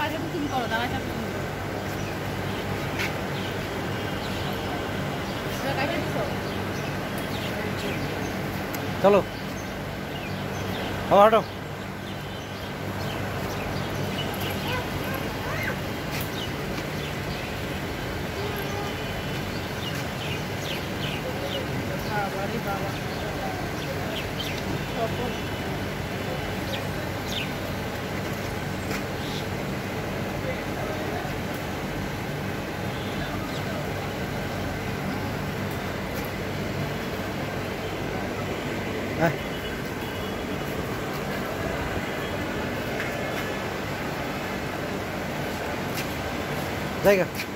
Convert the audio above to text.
আগে তো তুমি করো, দাঁড়ায় থাকো তুমি। কাটে দিছো? चलो हटो। বাবারে বাবা, जाएगा।